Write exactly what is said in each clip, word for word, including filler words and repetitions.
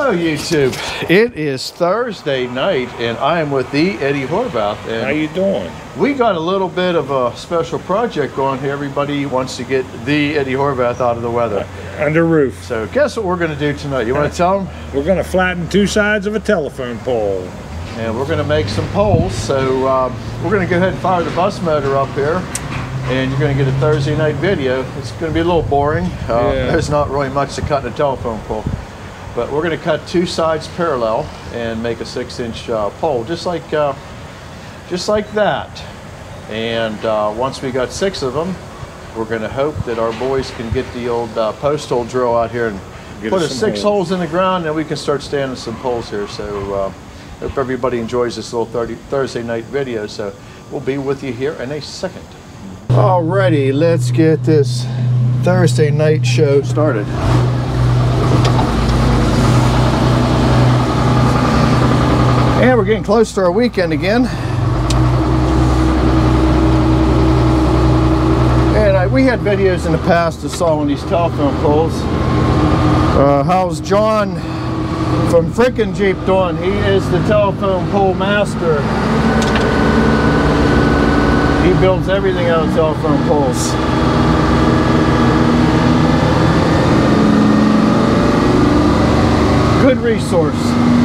Hello YouTube. It is Thursday night and I am with the Eddie Horvath. And how you doing? We got a little bit of a special project going here. Everybody wants to get the Eddie Horvath out of the weather. Under roof. So guess what we're going to do tonight? You want to tell them? We're going to flatten two sides of a telephone pole. And we're going to make some poles. So um, we're going to go ahead and fire the bus motor up here. And you're going to get a Thursday night video. It's going to be a little boring. Uh, yeah. There's not really much to cut in a telephone pole. But we're going to cut two sides parallel and make a six inch uh, pole, just like, uh, just like that. And uh, once we got six of them, we're going to hope that our boys can get the old uh, post hole drill out here and get put us six holes. holes in the ground, and we can start standing some poles here. So uh, hope everybody enjoys this little Thursday night video. So we'll be with you here in a second. Alrighty, let's get this Thursday night show started. And we're getting close to our weekend again. And I, we had videos in the past of sawing these telephone poles. Uh, how's John from Frickin' Jeep doing? He is the telephone pole master. He builds everything out of telephone poles. Good resource.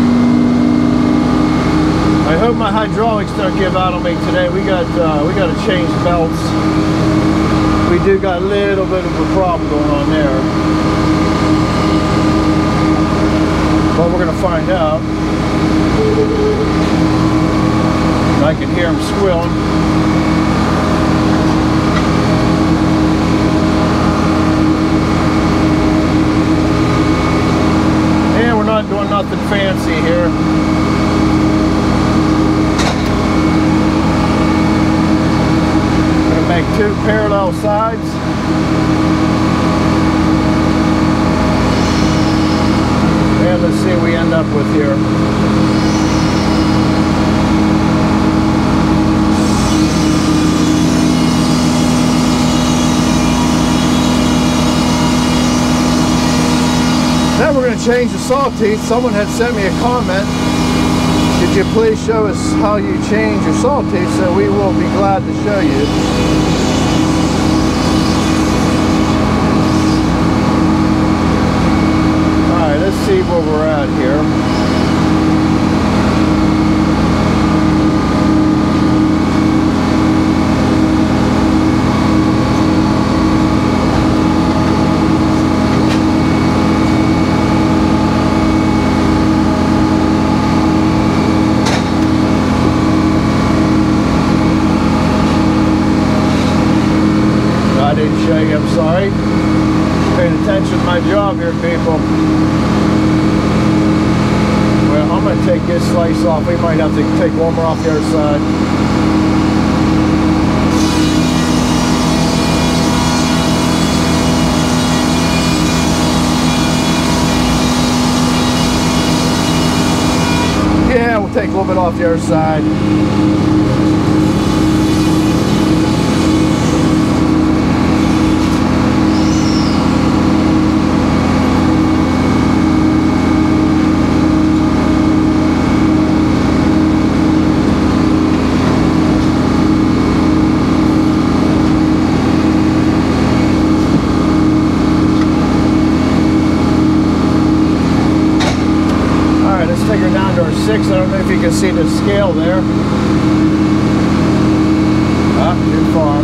I hope my hydraulics don't give out on me today. We got uh, we got to change belts. We do got a little bit of a problem going on there, but we're gonna find out. I can hear them squealing. And we're not doing nothing fancy here. Make two parallel sides. And let's see what we end up with here. Now we're going to change the saw teeth. Someone had sent me a comment. Could you please show us how you change your saw teeth? So we will be glad to show you. Alright, let's see where we're at here. I'm sorry. Paying attention to my job here, people. Well, I'm going to take this slice off. We might have to take one more off the other side. Yeah, we'll take a little bit off the other side. Six. I don't know if you can see the scale there. Ah, too far.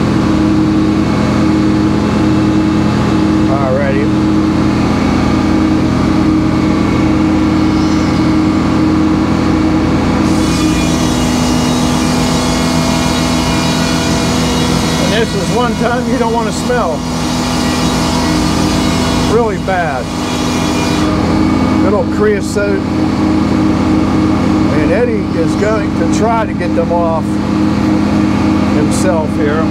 Alrighty. And this is one time you don't want to smell. Really bad. Good old creosote. And Eddie is going to try to get them off himself here.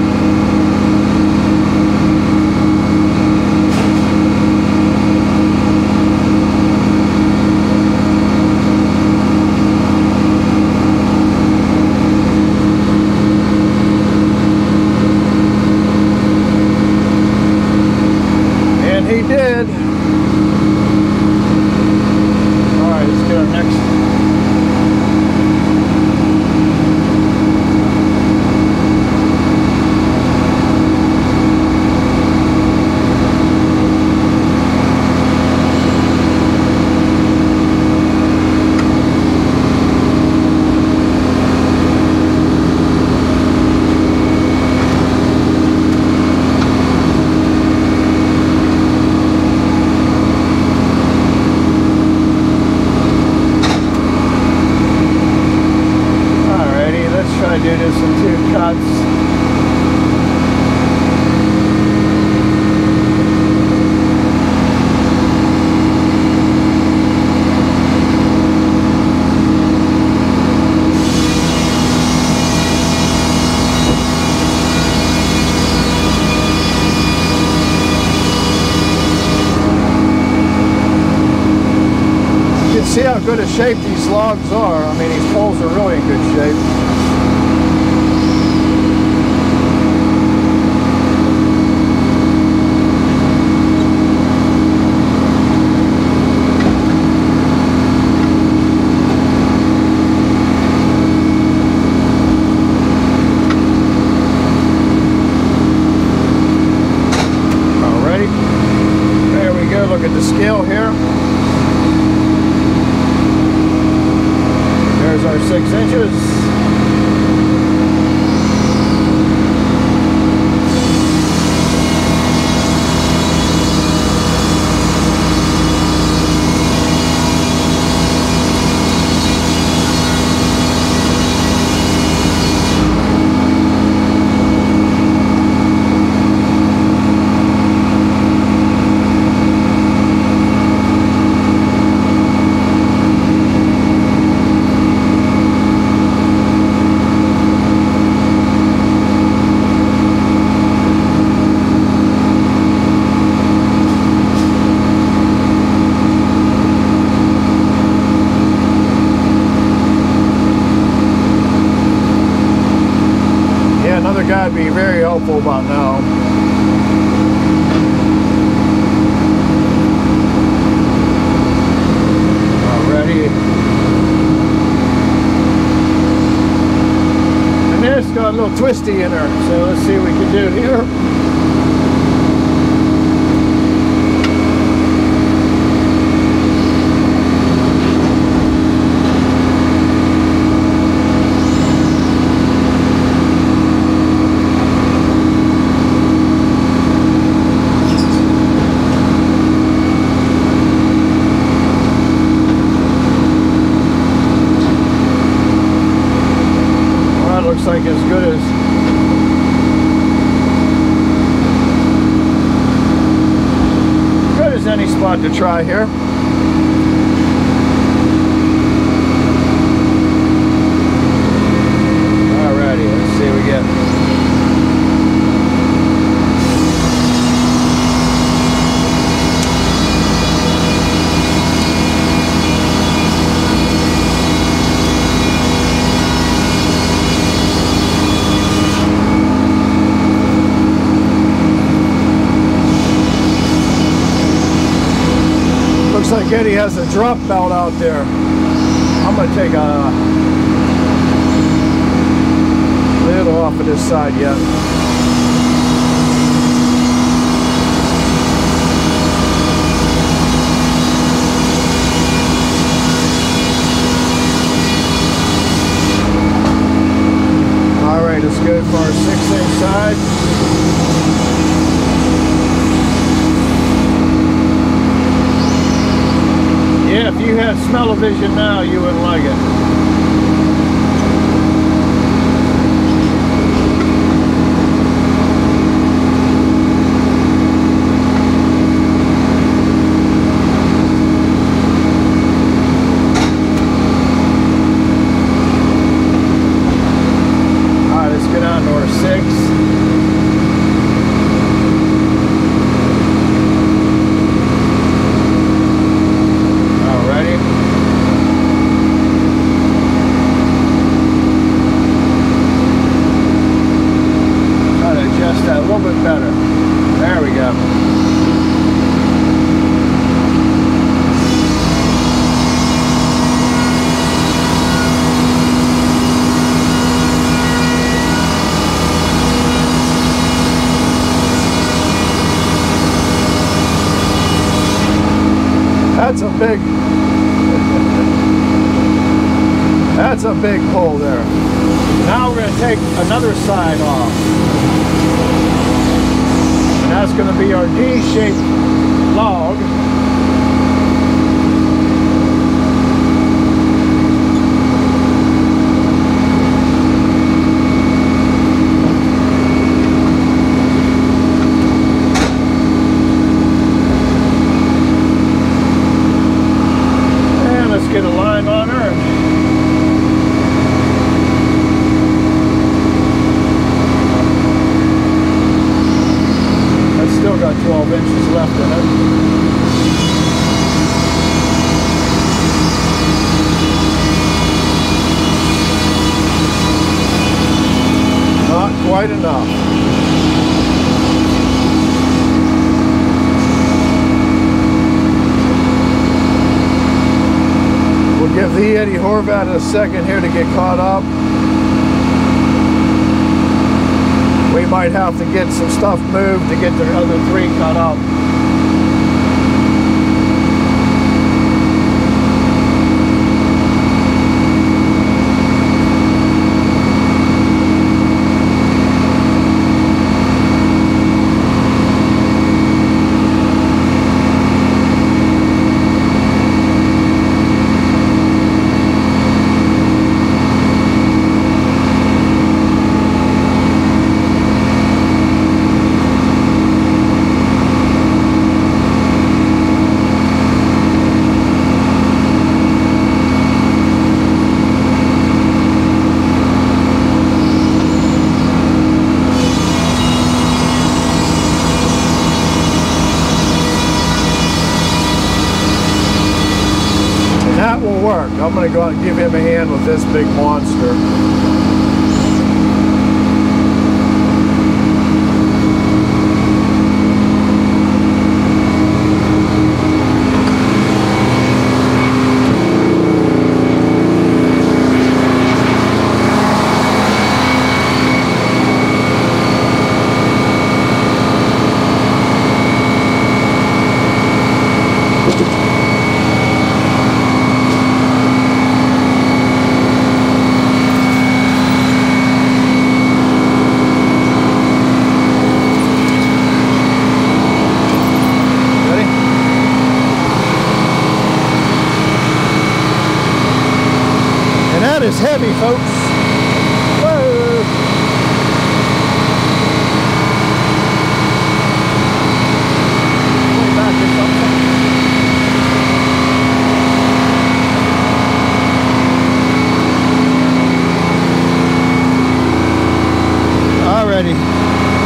And he did. see how good a shape these logs are. I mean, these poles are really in good shape. Look at the scale here. There's our six inches. Another guy would be very helpful about now. Alrighty. And this got a little twisty in her, so let's see what we can do here. Looks like as good as good as any spot to try here. Alrighty, let's see what we get. Looks like Eddie has a drop belt out there. I'm going to take a little off of this side yet. Alright, let's go for our six inch side. Yeah, if you had smell-o-vision now, you wouldn't like it. Alright, let's get on to our six. That a little bit better. There we go. That's a big that's a big pull there. Now we're going to take another side off. That's going to be our D-shaped log. And let's get a line on her. Still got twelve inches left in it. quite enough. We'll give the Eddie Horvat a second here to get caught up. We might have to get some stuff moved to get the other three caught up. That will work. I'm going to go out and give him a hand with this big monster. That is heavy, folks. Whoa. Way back or something. Alrighty.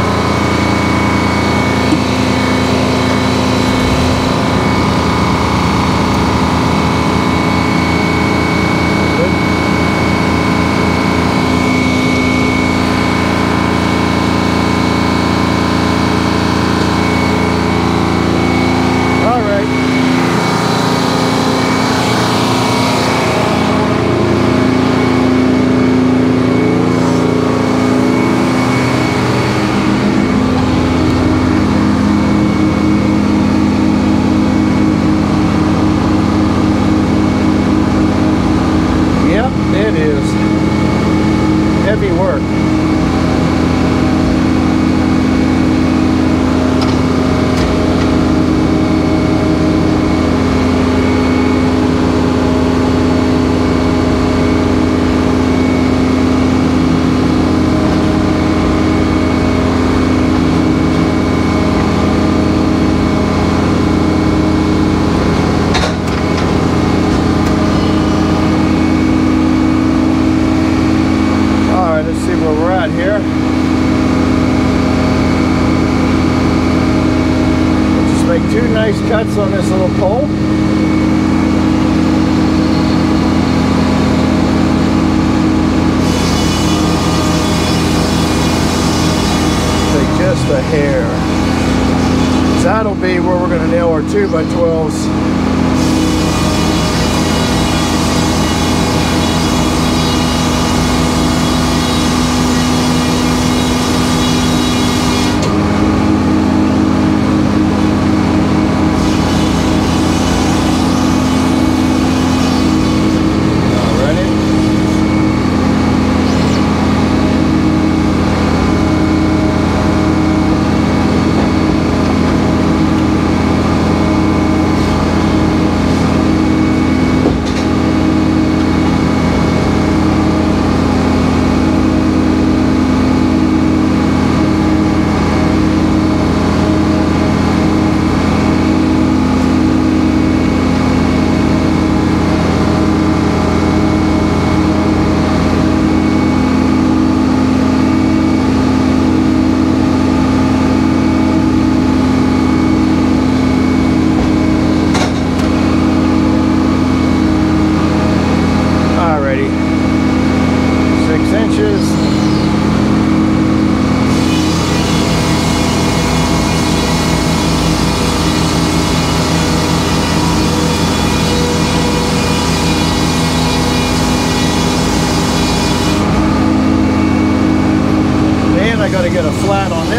It is heavy work. Where we're at here. We'll just make two nice cuts on this little pole. Take just a hair. So that'll be where we're going to nail our two by twelves.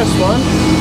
this one.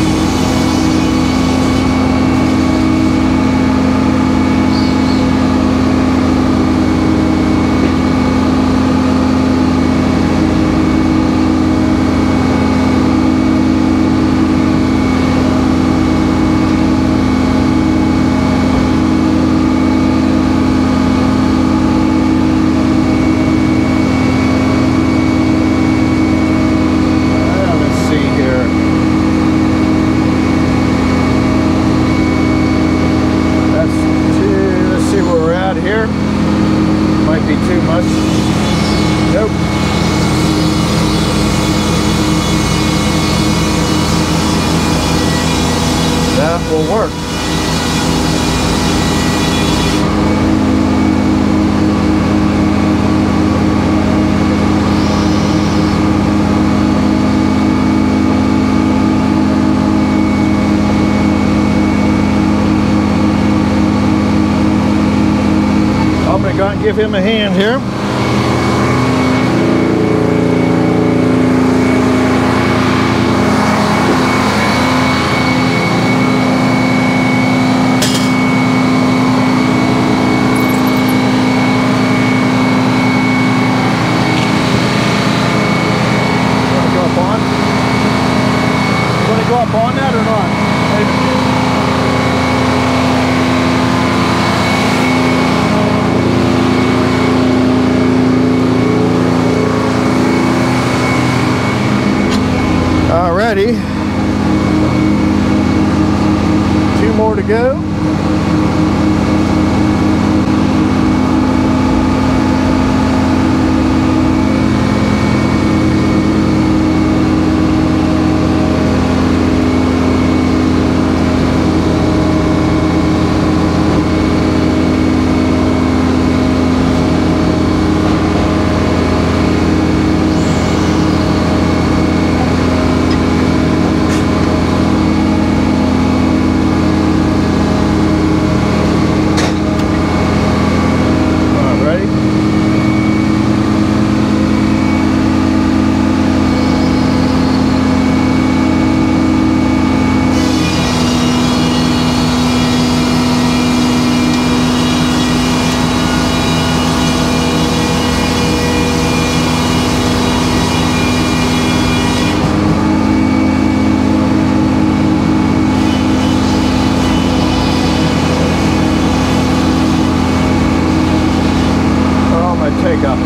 Here might be too much. Nope. That will work. I'm going to go and give him a hand here. Want to go up on? Want to go up on that or not? Maybe. Alrighty, two more to go. Take a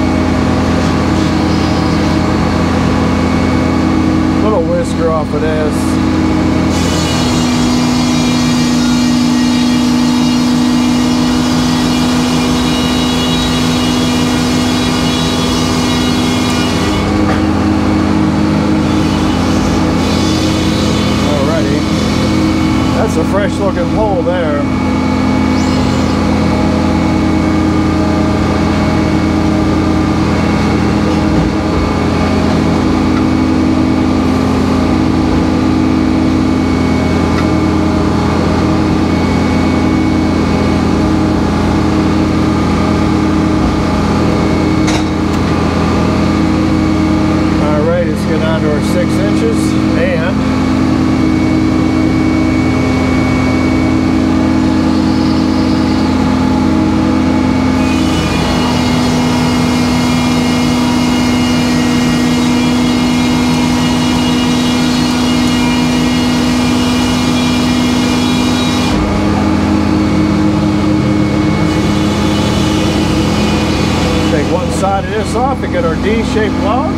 little whisker off of this. Alrighty, that's a fresh looking pole there. Get down to our six inches and take one side of this off and get our D-shaped log.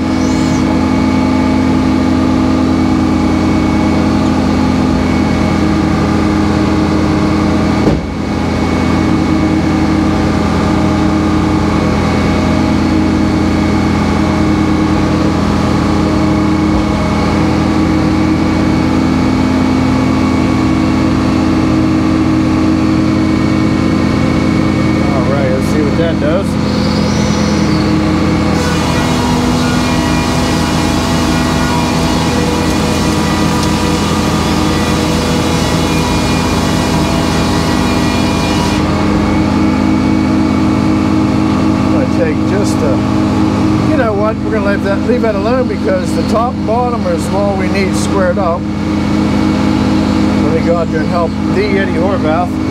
That does. that, leave that alone because the top and bottom is all we need squared up. Let me go out there and help the Eddie Horvath.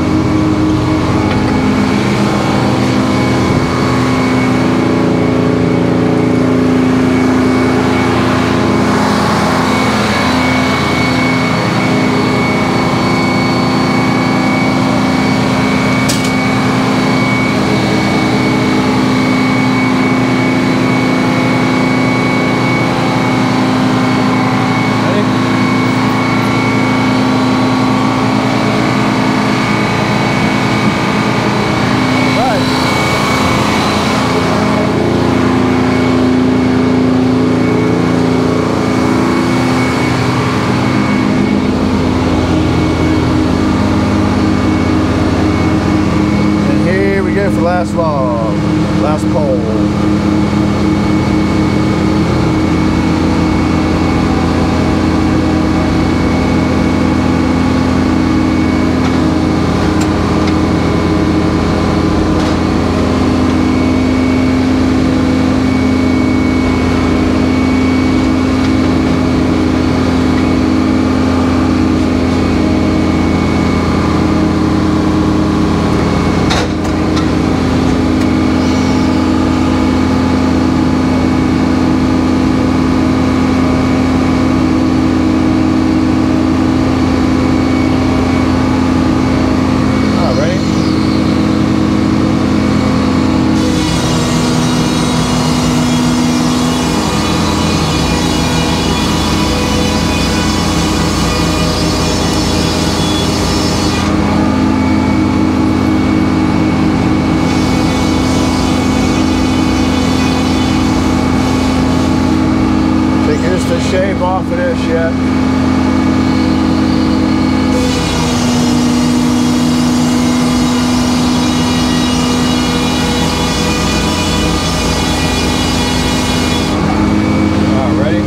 Last log, last pole. Shave off of this yet. All ready?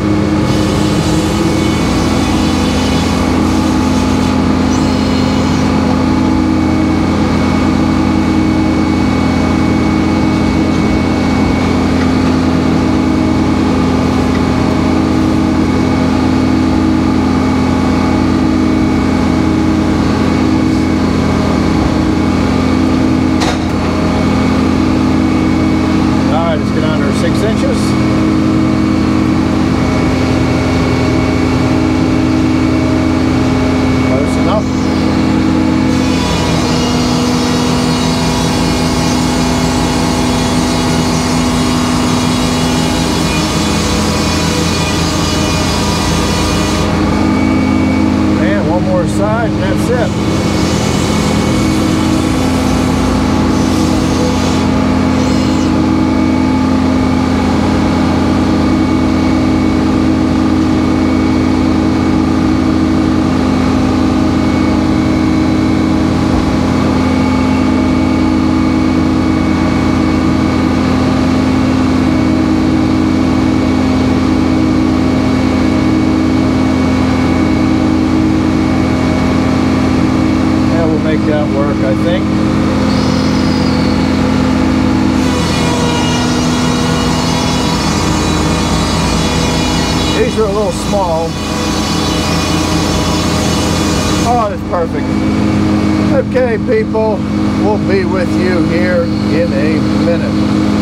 Six inches. Close enough. And one more side and that's it. Make that work, I think. These are a little small. Oh, that's perfect. Okay, people, we'll be with you here in a minute.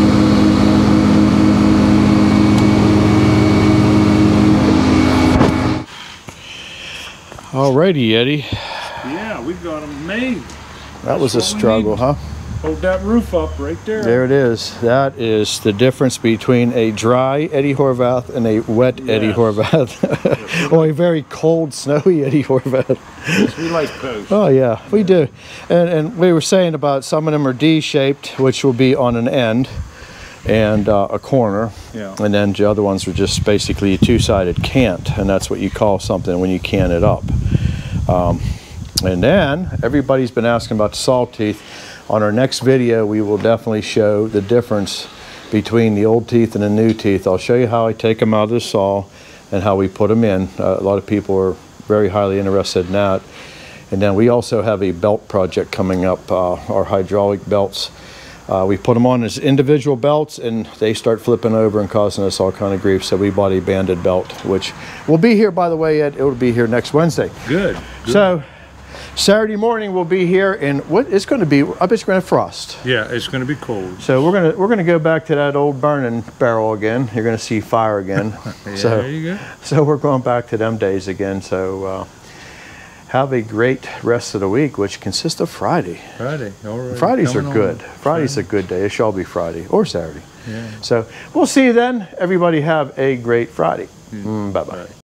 Alrighty, Eddie. Yeah, we've got them made. That That's was a struggle, huh? Hold that roof up right there. There it is. That is the difference between a dry Eddie Horvath and a wet yes. Eddie Horvath. Or a very cold, snowy Eddie Horvath. Yes, we like those. Oh, yeah, we do. And, and we were saying about some of them are D-shaped, which will be on an end and uh, a corner. Yeah. And then the other ones are just basically a two-sided cant, and that's what you call something when you cant it up. Um, And then everybody's been asking about the saw teeth. On our next video, we will definitely show the difference between the old teeth and the new teeth. I'll show you how I take them out of the saw and how we put them in. Uh, a lot of people are very highly interested in that. And then we also have a belt project coming up, uh, our hydraulic belts. Uh, we put them on as individual belts, and they start flipping over and causing us all kind of grief. So we bought a banded belt, which will be here, by the way, Ed. It will be here next Wednesday. Good. Good. So Saturday morning we'll be here, and what it's going to be, I bet it's going to frost. Yeah, it's going to be cold. So we're gonna we're gonna go back to that old burning barrel again. You're going to see fire again. Yeah, so there you go. so we're going back to them days again. So. Uh, Have a great rest of the week, which consists of Friday. Friday, all right. Fridays are Coming good. on. Friday's a good day. It shall be Friday or Saturday. Yeah. So we'll see you then. Everybody have a great Friday. Mm, bye-bye. Right.